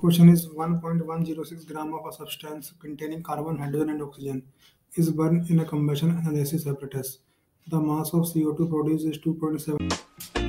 Question is 1.106 gram of a substance containing carbon, hydrogen, and oxygen is burned in a combustion analysis apparatus. The mass of CO2 produced is 2.7.